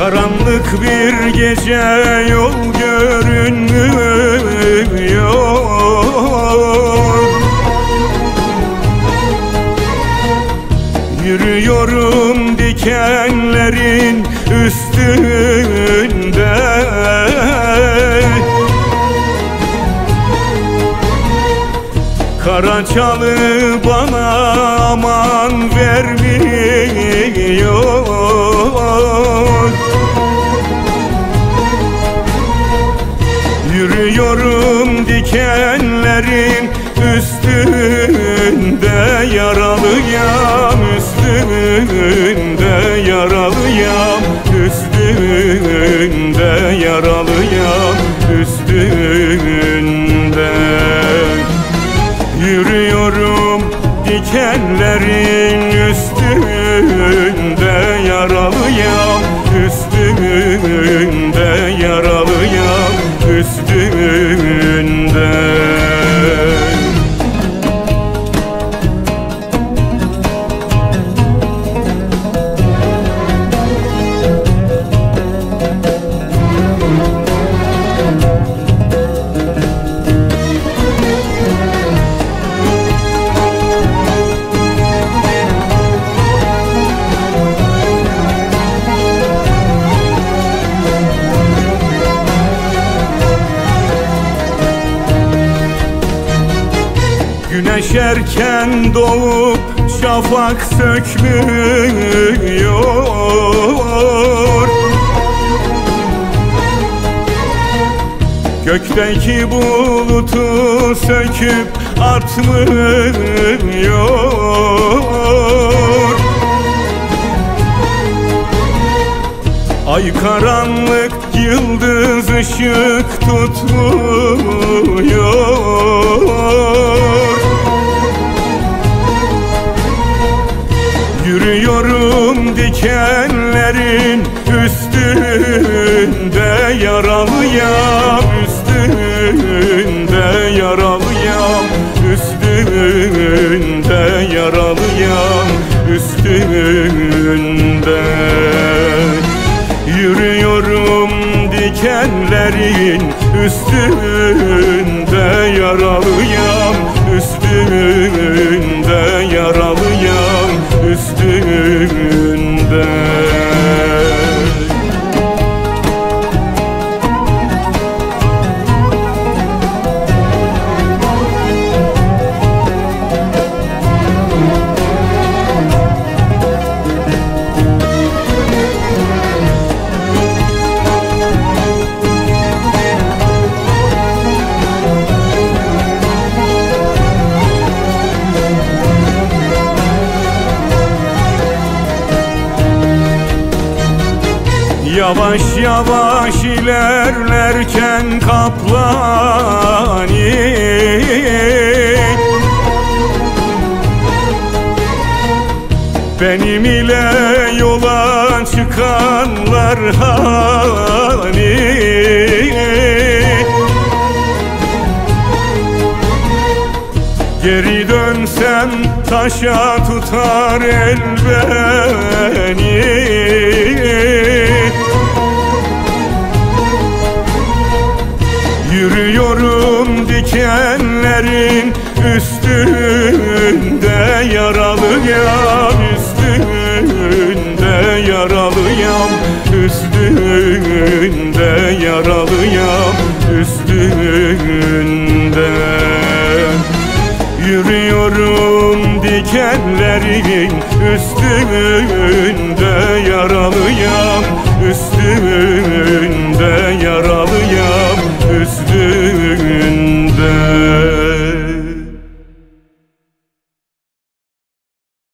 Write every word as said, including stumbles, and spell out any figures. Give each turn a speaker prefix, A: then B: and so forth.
A: Karanlık bir gece yol görünmüyor. Yürüyorum dikenlerin üstünde. Karaçalı bana aman vermiyor. Yürüyorum dikenlerin üstünde, yaralıyam üstünde, yaralıyam üstünde, yaralıyam üstünde. Yürüyorum dikenlerin üstünde, yaralıyam üstünde, yaralıyam üstünde. Güneş erken doğup şafak sökmüyor. Gökteki bulutu söküp atmıyor. Ay karanlık, yıldız ışık tutmuyor. Yürüyorum dikenlerin üstünde, yaralıyam üstünde, yaralıyam üstünde, yaralıyam üstünde. Yürüyorum dikenlerin üstünde, yaralıyam üstünde, yaralıyam üstünde. Yavaş yavaş ilerlerken Kaplani, benim ile yola çıkanlar hani? Geri dönsem taşa tutar el beni. Yürüyorum dikenlerin üstünde, yaralıyam üstünde, yaralıyam üstünde, yaralıyam üstünde. Yürüyorum dikenlerin üstünde, yaralıyam üstünde, yaralıyam